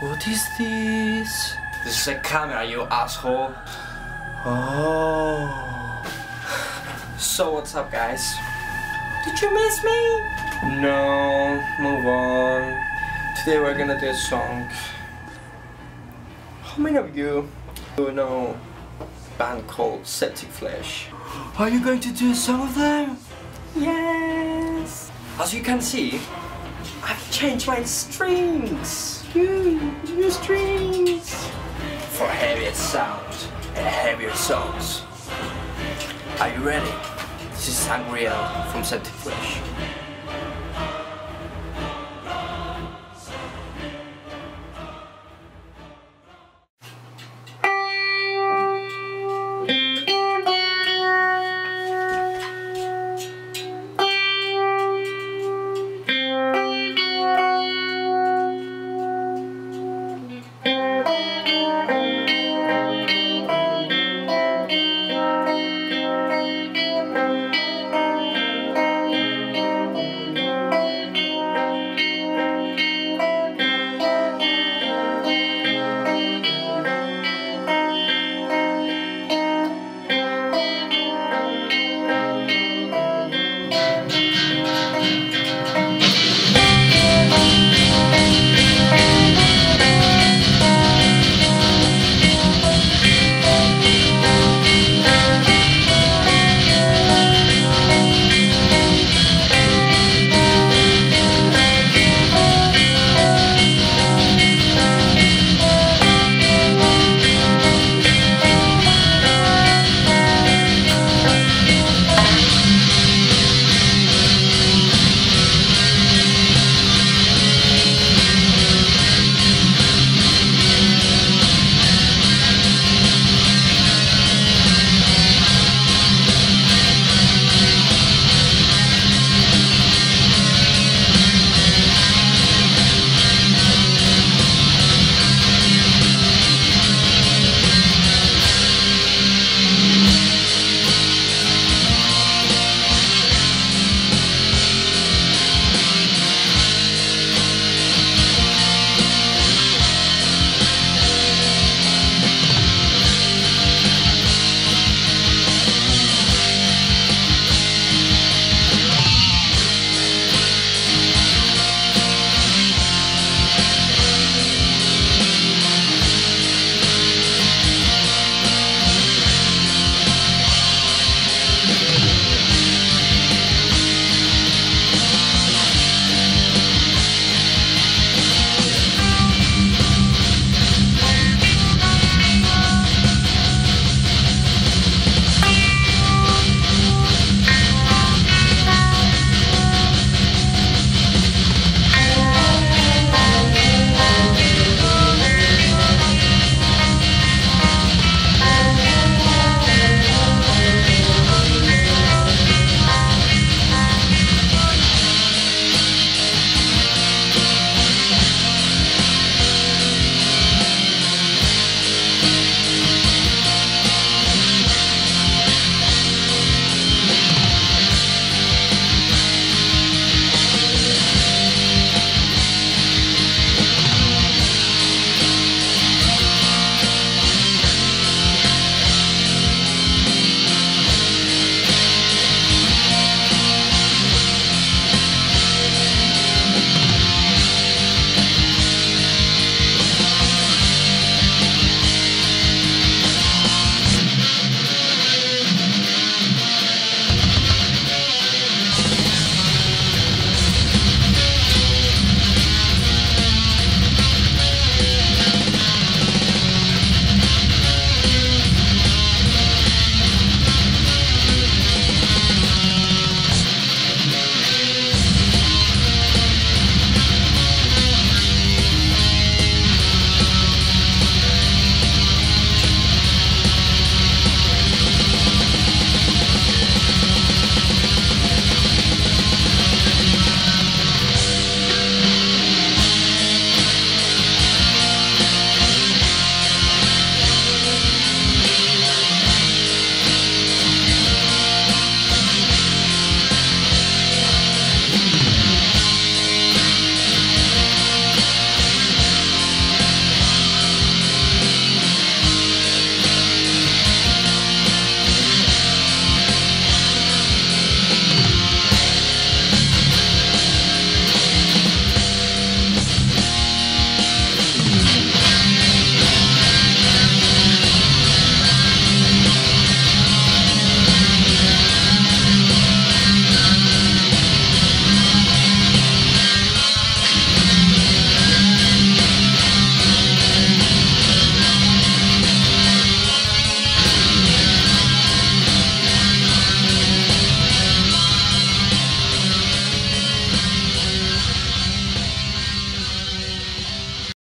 What is this? This is a camera, you asshole. Oh. So what's up, guys? Did you miss me? No, move on. Today we're gonna do a song. How many of you know a band called Septic? Are you going to do a song of them? Yes! As you can see, I've changed my strings New strings. for heavier sound and heavier songs. Are you ready? This is Sangreal from Septic.